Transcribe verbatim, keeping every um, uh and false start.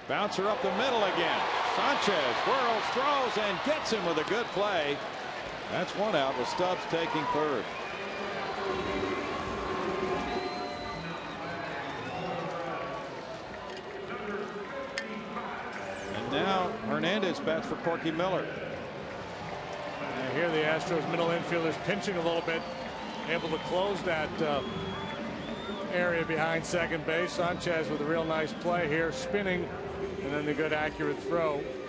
Bouncer up the middle again. Sanchez whirls, throws, and gets him with a good play. That's one out with Stubbs taking third. And now Hernandez bats for Corky Miller. And here the Astros middle infielders pinching a little bit, able to close that uh, area behind second base. Sanchez with a real nice play here, spinning, and then the good accurate throw.